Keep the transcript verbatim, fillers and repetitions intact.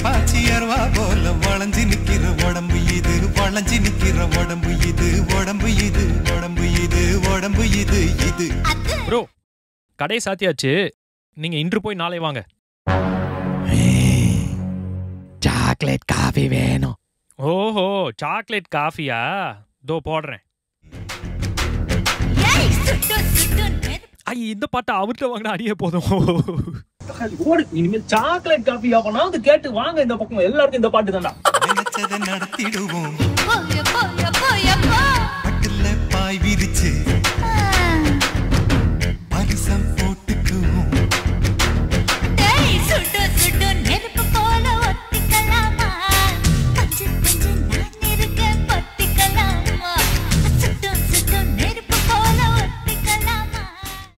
பாச்சியர்வா போல வளைஞ்சு நிக்கிற உடம்பு இது வளைஞ்சு நிக்கிற உடம்பு இது உடம்பு இது உடம்பு இது உடம்பு இது இது ப்ரோ கடை சாத்தியாச்சு, நீங்க இன்று போய் நாளை வாங்க. சாக்லேட் காஃபி வேணும். ஓஹோ சாக்லேட் காஃபியா, தோ போடுறேன். ஐ இந்த பாட்டை அவர்கிட்ட வாங்கினா அடியே போதும். இனிமேல் சாக்லேட் காஃபி ஆவனாவது கேட்டு வாங்க இந்த பக்கம், எல்லாருக்கும் இந்த பாட்டு தான்டா. நினைச்சதை நடத்திடுவோம், பட்டுல பாய் விரிச்சு